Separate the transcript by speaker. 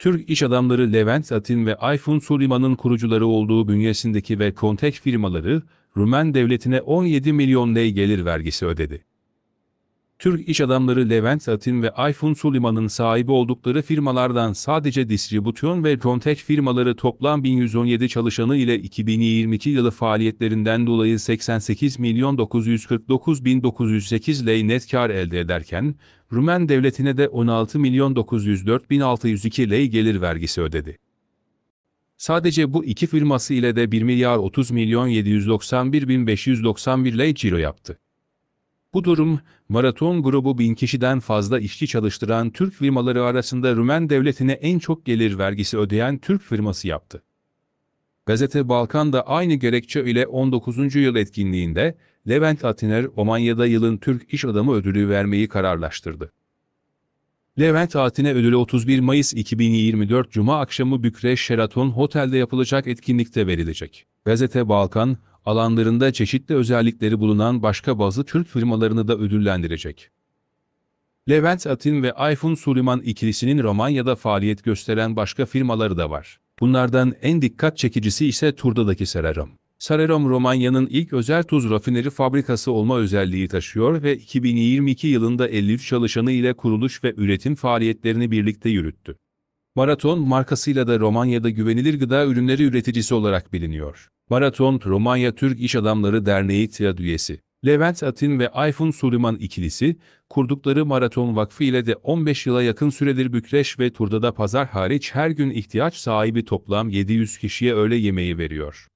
Speaker 1: Türk iş adamları Levent Atin ve Ayfun Suliman'ın kurucuları olduğu bünyesindeki ve Contek firmaları, Rumen devletine 17 milyon lei gelir vergisi ödedi. Türk iş adamları Levent Atin ve Ayfun Suliman'ın sahibi oldukları firmalardan sadece distribütör ve Contek firmaları toplam 1117 çalışanı ile 2022 yılı faaliyetlerinden dolayı 88.949.908 lei net kar elde ederken, Rumen devletine de 16.904.602 lei gelir vergisi ödedi. Sadece bu iki firması ile de 1.030.791.591 lei ciro yaptı. Bu durum, Maraton grubu 1000 kişiden fazla işçi çalıştıran Türk firmaları arasında Rumen devletine en çok gelir vergisi ödeyen Türk firması yaptı. Gazete Balkan da aynı gerekçe ile 19. yıl etkinliğinde, Levent Atiner, Romanya'da yılın Türk iş adamı ödülü vermeyi kararlaştırdı. Levent Atiner ödülü 31 Mayıs 2024 Cuma akşamı Bükreş Sheraton Hotel'de yapılacak etkinlikte verilecek. Gazete Balkan, alanlarında çeşitli özellikleri bulunan başka bazı Türk firmalarını da ödüllendirecek. Levent Atin ve Ayfun Suliman ikilisinin Romanya'da faaliyet gösteren başka firmaları da var. Bunlardan en dikkat çekicisi ise Turda'daki Sarerom. Sarerom, Romanya'nın ilk özel tuz rafineri fabrikası olma özelliği taşıyor ve 2022 yılında 53 çalışanı ile kuruluş ve üretim faaliyetlerini birlikte yürüttü. Maraton markasıyla da Romanya'da güvenilir gıda ürünleri üreticisi olarak biliniyor. Maraton, Romanya Türk İş Adamları Derneği TİAD üyesi. Levent Atin ve Ayfun Suliman ikilisi, kurdukları Maraton Vakfı ile de 15 yıla yakın süredir Bükreş ve Turda'da pazar hariç her gün ihtiyaç sahibi toplam 700 kişiye öğle yemeği veriyor.